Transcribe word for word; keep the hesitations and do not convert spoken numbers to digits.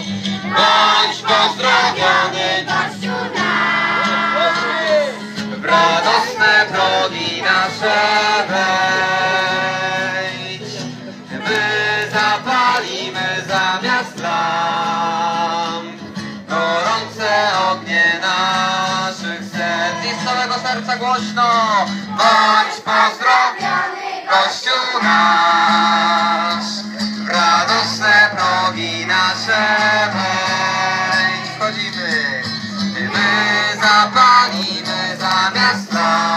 Bądź pozdrowiony, Kościół nasz. W radosne progi nasze wejdź. My zapalimy zamiast lamp gorące ognie naszych serc. I z całego serca głośno. Bądź pozdrowiony, Kościół nasz. W radosne progi nasze wejdź. Wchodzimy. My zapalimy zamiast lamp